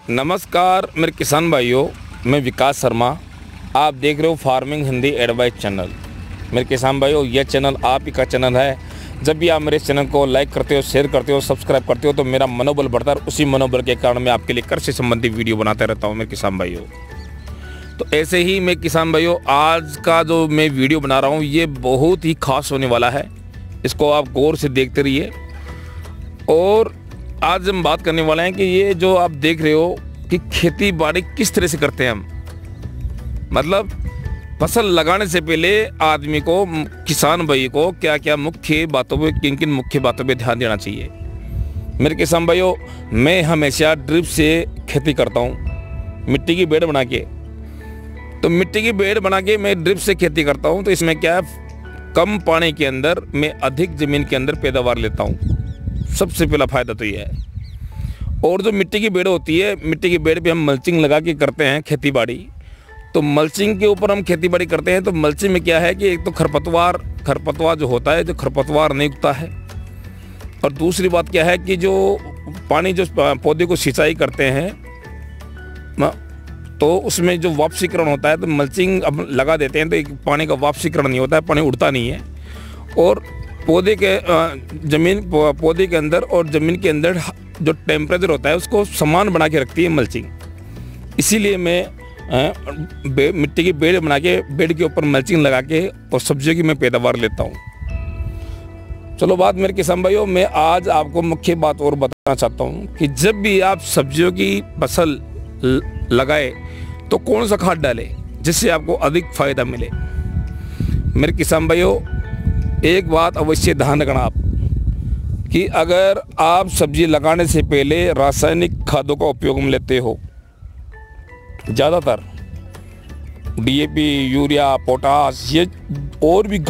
नमस्कार मेरे किसान भाइयों, मैं विकास शर्मा। आप देख रहे हो फार्मिंग हिंदी एडवाइस चैनल। मेरे किसान भाइयों, यह चैनल आप ही का चैनल है। जब भी आप मेरे चैनल को लाइक करते हो, शेयर करते हो, सब्सक्राइब करते हो तो मेरा मनोबल बढ़ता है। उसी मनोबल के कारण मैं आपके लिए कृषि संबंधी वीडियो बनाते रहता हूँ मेरे किसान भाइयों। तो ऐसे ही मेरे किसान भाइयों, आज का जो मैं वीडियो बना रहा हूँ ये बहुत ही खास होने वाला है। इसको आप गौर से देखते रहिए। और आज हम बात करने वाले हैं कि ये जो आप देख रहे हो कि खेती बाड़ी किस तरह से करते हैं हम। मतलब फसल लगाने से पहले आदमी को, किसान भाई को क्या क्या मुख्य बातों पे, किन किन मुख्य बातों पे ध्यान देना चाहिए। मेरे किसान भाइयों, मैं हमेशा ड्रिप से खेती करता हूँ, मिट्टी की बेड़ बना के। तो मिट्टी की बेड़ बना के मैं ड्रिप से खेती करता हूँ। तो इसमें क्या है, कम पानी के अंदर मैं अधिक ज़मीन के अंदर पैदावार लेता हूँ। सबसे पहला फ़ायदा तो ये है। और जो मिट्टी की बेड़ होती है, मिट्टी की बेड़ पे हम मल्चिंग लगा के करते हैं खेती बाड़ी। तो मल्चिंग के ऊपर हम खेती बाड़ी करते हैं। तो मल्चिंग में क्या है कि एक तो खरपतवार जो होता है, जो खरपतवार नहीं उगता है। और दूसरी बात क्या है कि जो पानी, जो पौधे को सिंचाई करते हैं तो उसमें जो वापसीकरण होता है, तो मल्चिंग अब लगा देते हैं तो पानी का वापसीकरण नहीं होता है, पानी उड़ता नहीं है। और पौधे के अंदर और ज़मीन के अंदर जो टेम्परेचर होता है उसको समान बना के रखती है मल्चिंग। इसीलिए मैं मिट्टी की बेड़ बना के, बेड़ के ऊपर मल्चिंग लगा के और सब्जियों की मैं पैदावार लेता हूँ। चलो बात मेरे किसान भाइयों, मैं आज आपको मुख्य बात और बताना चाहता हूँ कि जब भी आप सब्जियों की फसल लगाए तो कौन सा खाद डालें जिससे आपको अधिक फायदा मिले। मेरे किसान भाइयों, एक बात अवश्य ध्यान रखना आप कि अगर आप सब्जी लगाने से पहले रासायनिक खादों का उपयोग में लेते हो, ज़्यादातर डीएपी, यूरिया, पोटास, ये और भी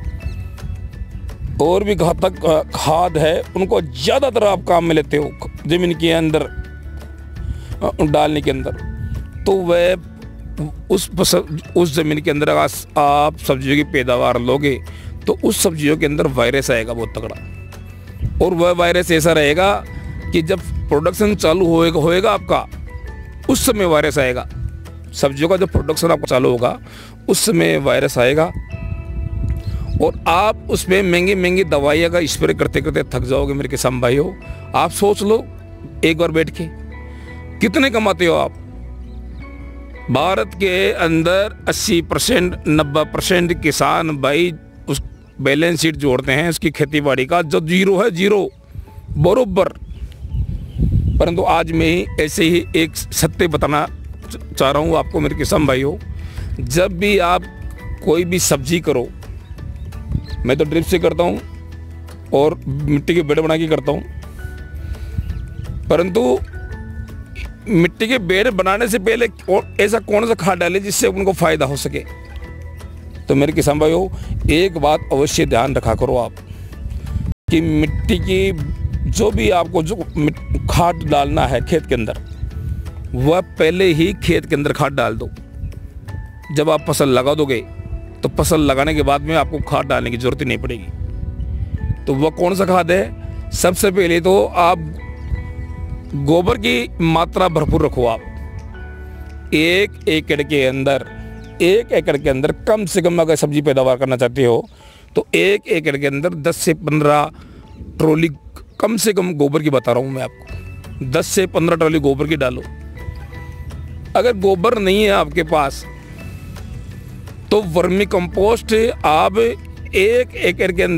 घातक खाद है, उनको ज़्यादातर आप काम में लेते हो ज़मीन के अंदर डालने के अंदर, तो वह उस ज़मीन के अंदर आप सब्जियों की पैदावार लोगे तो उस सब्जियों के अंदर वायरस आएगा बहुत तगड़ा। और वह वायरस ऐसा रहेगा कि जब प्रोडक्शन चालू होएगा आपका, उस समय वायरस आएगा। सब्जियों का जब प्रोडक्शन आपका चालू होगा उस समय वायरस आएगा और आप उसमें महंगी दवाइयाँ का स्प्रे करते करते थक जाओगे। मेरे किसान भाइयों, आप सोच लो एक बार बैठ के कितने कमाते हो आप। भारत के अंदर 80% 90% किसान भाई उस बैलेंस शीट जोड़ते हैं उसकी खेती बाड़ी का, जो जीरो है, जीरो बरोबर। परंतु आज मैं ऐसे ही एक सत्य बताना चाह रहा हूँ आपको मेरे किसान भाइयों। जब भी आप कोई भी सब्जी करो, मैं तो ड्रिप से करता हूँ और मिट्टी के बेड़ बना के करता हूँ। परंतु मिट्टी के बेड़ बनाने से पहले ऐसा कौन सा खाद डाले जिससे उनको फायदा हो सके। तो मेरे किसान भाइयों, एक बात अवश्य ध्यान रखा करो आप कि मिट्टी की जो भी आपको जो खाद डालना है खेत के अंदर, वह पहले ही खेत के अंदर खाद डाल दो। जब आप फसल लगा दोगे तो फसल लगाने के बाद में आपको खाद डालने की जरूरत ही नहीं पड़ेगी। तो वह कौन सा खाद है? सबसे पहले तो आप गोबर की मात्रा भरपूर रखो। आप एक एकड़ के अंदर कम से कम अगर सब्जी पैदावार करना चाहते हो तो 1 एकड़ के अंदर 10 से 15 ट्रॉली कम से कम गोबर की बता रहा हूँ मैं आपको। 10 से 15 ट्रॉली गोबर की डालो। अगर गोबर नहीं है आपके पास तो वर्मी कंपोस्ट आप 1 एकड़ के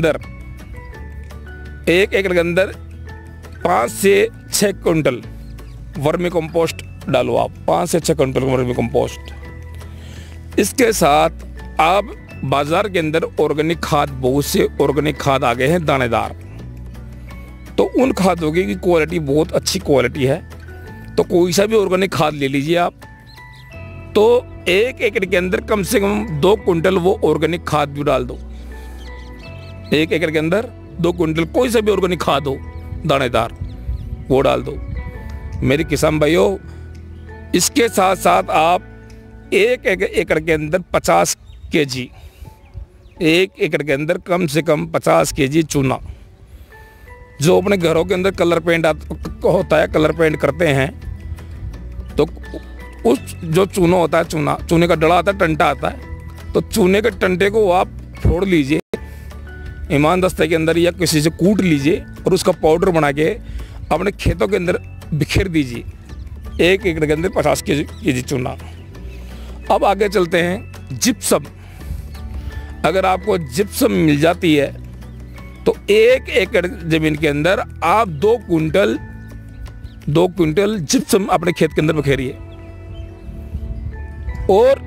अंदर 5 से 6 क्विंटल वर्मी कंपोस्ट डालो। आप 5 से 6 क्विंटल वर्मी कंपोस्ट। इसके साथ आप बाजार के अंदर ऑर्गेनिक खाद, बहुत से ऑर्गेनिक खाद आ गए हैं दानेदार, तो उन खादों की क्वालिटी बहुत अच्छी क्वालिटी है। तो कोई सा भी ऑर्गेनिक खाद ले लीजिए आप। तो 1 एकड़ के अंदर कम से कम 2 क्विंटल वो ऑर्गेनिक खाद भी डाल दो। 1 एकड़ के अंदर 2 क्विंटल कोई सा भी ऑर्गेनिक खाद हो दानेदार, वो डाल दो। मेरे किसान भाइयों, इसके साथ साथ आप 1 एकड़ के अंदर 50 केजी, 1 एकड़ के अंदर कम से कम 50 केजी चूना, जो अपने घरों के अंदर कलर पेंट होता है, कलर पेंट करते हैं, तो उस जो चूना होता है, चूने का डला आता है, टंटा आता है, तो चूने के टंटे को आप फोड़ लीजिए ईमान दस्ते के अंदर या किसी से कूट लीजिए और उसका पाउडर बना के अपने खेतों के अंदर बिखेर दीजिए। 1 एकड़ के अंदर 50 केजी चूना। अब आगे चलते हैं जिप्सम। अगर आपको जिप्सम मिल जाती है तो 1 एकड़ जमीन के अंदर आप 2 क्विंटल जिप्सम अपने खेत के अंदर बखेरिए। और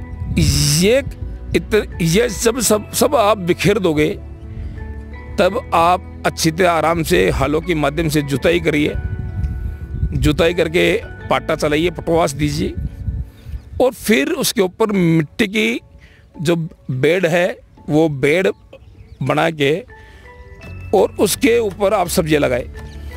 ये सब आप बिखेर दोगे, तब आप अच्छी तरह आराम से हलों के माध्यम से जुताई करिए। जुताई करके पाटा चलाइए, पटवास दीजिए, और फिर उसके ऊपर मिट्टी की जो बेड है वो बेड बना के और उसके ऊपर आप सब्जियां लगाए,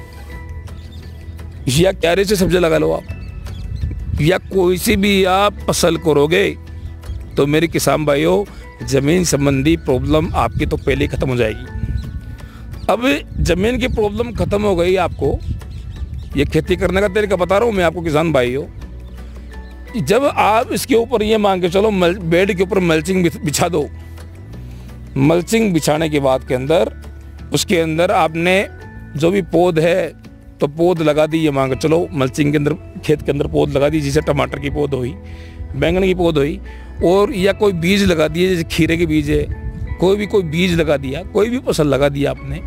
या क्यारे से सब्जियां लगा लो आप, या कोई सी भी आप फसल करोगे तो मेरे किसान भाइयों ज़मीन संबंधी प्रॉब्लम आपकी तो पहले ही ख़त्म हो जाएगी। अब ज़मीन की प्रॉब्लम ख़त्म हो गई, आपको ये खेती करने का तरीका बता रहा हूँ मैं आपको किसान भाइयों। जब आप इसके ऊपर ये मान के चलो बेड के ऊपर मल्चिंग बिछा दो। मल्चिंग बिछाने के बाद के अंदर उसके अंदर आपने जो भी पौध है तो पौध लगा दी, ये मान के चलो मल्चिंग के अंदर खेत के अंदर पौध लगा दी, जैसे टमाटर की पौध हुई, बैंगन की पौध हुई, और या कोई बीज लगा दिए, जैसे खीरे के बीज है, कोई बीज लगा दिया, कोई भी फसल लगा दिया आपने,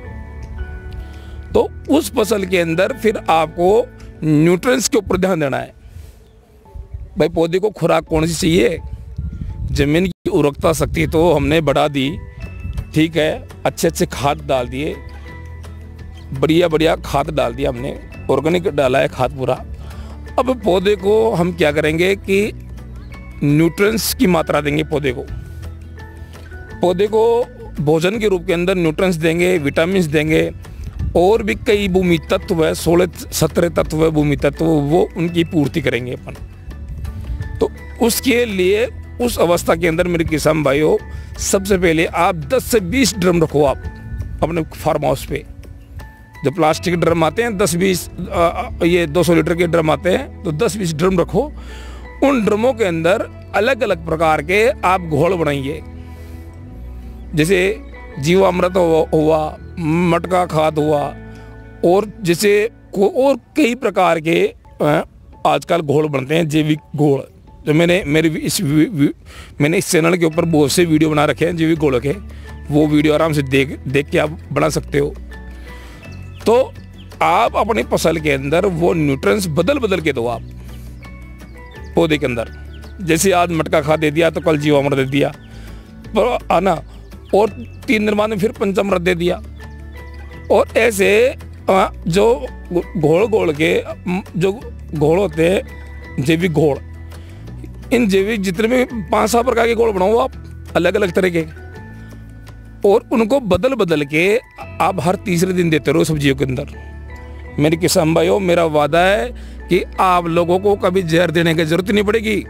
तो उस फसल के अंदर फिर आपको न्यूट्रिएंट्स के ऊपर ध्यान देना है। भाई पौधे को खुराक कौन सी चाहिए? जमीन की उर्वरकता शक्ति तो हमने बढ़ा दी, ठीक है, अच्छे खाद डाल दिए, बढ़िया खाद डाल दिया हमने, ऑर्गेनिक डाला है खाद पूरा। अब पौधे को हम क्या करेंगे कि न्यूट्रिएंट्स की मात्रा देंगे पौधे को भोजन के रूप के अंदर न्यूट्रिएंट्स देंगे, विटामिन देंगे, और भी कई भूमि तत्व है, 16-17 तत्व है भूमि तत्व, वो उनकी पूर्ति करेंगे अपन। तो उसके लिए उस अवस्था के अंदर मेरे किसान भाइयों सबसे पहले आप 10 से 20 ड्रम रखो आप अपने फार्म हाउस पे। जो प्लास्टिक ड्रम आते हैं 10-20 ये 200 लीटर के ड्रम आते हैं, तो 10-20 ड्रम रखो। उन ड्रमों के अंदर अलग अलग प्रकार के आप घोल बनाइए, जैसे जीवामृत हुआ, मटका खाद हुआ, और जैसे और कई प्रकार के आजकल घोल बनते हैं, जैविक घोल। जो मैंने इस चैनल के ऊपर बहुत से वीडियो बना रखे हैं जैविक घोल के, वो वीडियो आराम से देख के आप बना सकते हो। तो आप अपनी फसल के अंदर वो न्यूट्रिएंट्स बदल के दो आप पौधे के अंदर। जैसे आज मटका खाद दे दिया तो कल जीवामृत दे दिया, आना, और 3 दिन बाद में फिर पंचामृत दे दिया। और ऐसे जो घोल के जो घोल होते हैं जैविक घोल, इन जैविक जितने भी 5-7 प्रकार के घोल बनाओ आप अलग अलग तरह के, और उनको बदल के आप हर तीसरे दिन देते रहो सब्जियों के अंदर। मेरे किसान भाइयों, मेरा वादा है कि आप लोगों को कभी जहर देने की जरूरत नहीं पड़ेगी।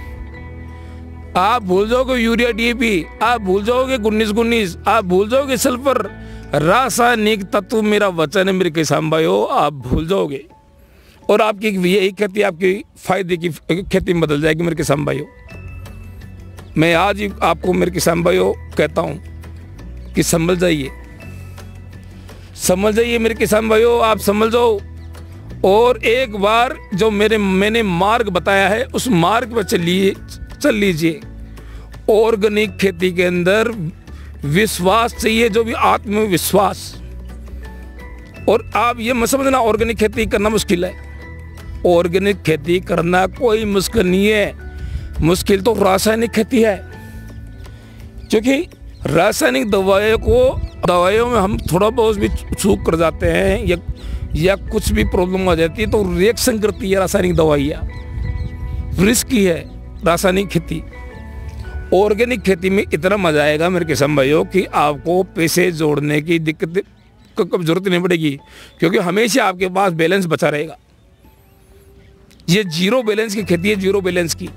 आप भूल जाओगे यूरिया डीएपी, आप भूल जाओगे 19-19, आप भूल जाओगे सल्फर, रासायनिक तत्व, मेरा वचन है मेरे किसान भाइयों, आप भूल जाओगे। और आपकी यही खेती आपकी फायदे की खेती में बदल जाएगी मेरे किसान भाइयों। मैं आज ही आपको मेरे किसान भाइयों कहता हूँ कि संभल जाइए मेरे किसान भाइयों, आप संभल जाओ। और एक बार जो मैंने मार्ग बताया है उस मार्ग पर चल लीजिए। ऑर्गेनिक खेती के अंदर विश्वास चाहिए, जो भी आत्मविश्वास। और आप ये मत समझना ऑर्गेनिक खेती करना मुश्किल है। ऑर्गेनिक खेती करना कोई मुश्किल नहीं है, मुश्किल तो रासायनिक खेती है। क्योंकि रासायनिक दवाइयों में हम थोड़ा बहुत भी चूक कर जाते हैं या कुछ भी प्रॉब्लम आ जाती है तो रिएक्शन करती है रासायनिक दवाइयाँ, रिस्की है रासायनिक खेती। ऑर्गेनिक खेती में इतना मजा आएगा मेरे किसान भाइयों कि आपको पैसे जोड़ने की दिक्कत कब जरूरत नहीं पड़ेगी, क्योंकि हमेशा आपके पास बैलेंस बचा रहेगा। ये जीरो बैलेंस की खेती है, जीरो बैलेंस की।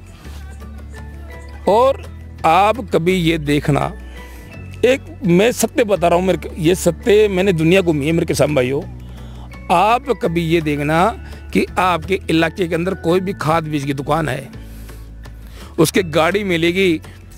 और आप कभी ये देखना, एक मैं सत्य बता रहा हूँ, ये सत्य मैंने दुनिया घूमी है मेरे किसान भाइयों। आप कभी ये देखना कि आपके इलाके के अंदर कोई भी खाद बीज की दुकान है, उसके गाड़ी मिलेगी,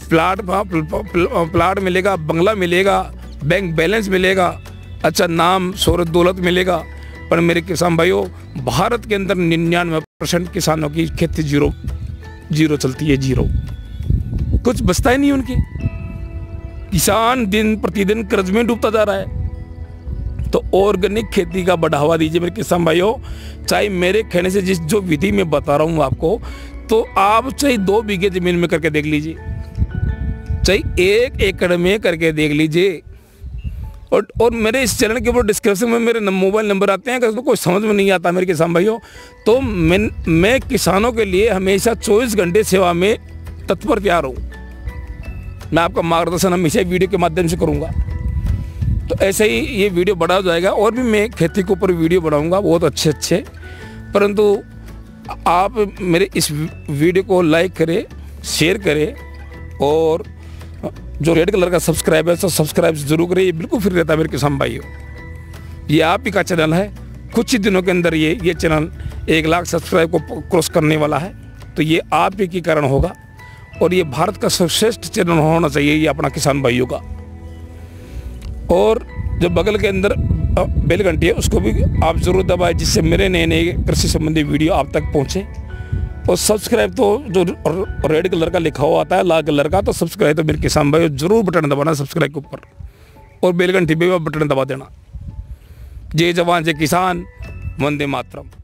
प्लाट मिलेगा, बंगला मिलेगा, बैंक बैलेंस मिलेगा, अच्छा नाम शोहरत दौलत मिलेगा। पर मेरे किसान भाइयों, भारत के अंदर 99% किसानों की खेती जीरो चलती है, जीरो, कुछ बचता ही नहीं उनकी। किसान दिन प्रतिदिन कर्ज में डूबता जा रहा है। तो ऑर्गेनिक खेती का बढ़ावा दीजिए मेरे किसान भाइयों। चाहे मेरे कहने से जो विधि में बता रहा हूँ आपको, तो आप चाहे 2 बीघे जमीन में करके देख लीजिए, चाहे 1 एकड़ में करके देख लीजिए। और मेरे इस चैनल के ऊपर डिस्क्रिप्शन में मेरे मोबाइल नंबर आते हैं। अगर तो कोई समझ में नहीं आता मेरे किसान भाइयों, तो मैं किसानों के लिए हमेशा 24 घंटे सेवा में तत्पर तैयार हूँ। मैं आपका मार्गदर्शन हमेशा वीडियो के माध्यम से करूँगा। तो ऐसे ही ये वीडियो बड़ा हो जाएगा, और भी मैं खेती के ऊपर वीडियो बनाऊँगा बहुत अच्छे। परंतु आप मेरे इस वीडियो को लाइक करें, शेयर करें, और जो रेड कलर का सब्सक्राइब है तो सब्सक्राइब जरूर करें। ये बिल्कुल फ्री रहता है मेरे किसान भाइयों। ये आप ही का चैनल है। कुछ ही दिनों के अंदर ये चैनल 1 लाख सब्सक्राइब को क्रॉस करने वाला है। तो ये आप ही के कारण होगा, और ये भारत का सर्वश्रेष्ठ चैनल होना चाहिए ये अपना किसान भाइयों का। और जो बगल के अंदर बेल घंटी है उसको भी आप ज़रूर दबाएं, जिससे मेरे नए कृषि संबंधी वीडियो आप तक पहुँचे। और सब्सक्राइब तो जो रेड कलर का लिखा हुआ आता है, लाल कलर का, तो सब्सक्राइब तो मेरे किसान भाई जरूर बटन दबाना सब्सक्राइब के ऊपर, और बेल घंटी पे बटन दबा देना। जय जवान जय किसान, वंदे मातरम।